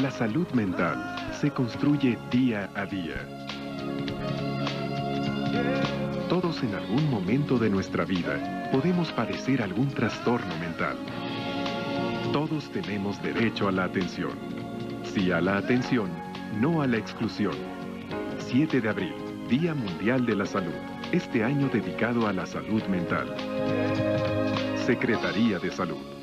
La salud mental se construye día a día. Todos en algún momento de nuestra vida podemos padecer algún trastorno mental. Todos tenemos derecho a la atención. Sí a la atención, no a la exclusión. 7 de abril, Día Mundial de la Salud. Este año dedicado a la salud mental. Secretaría de Salud.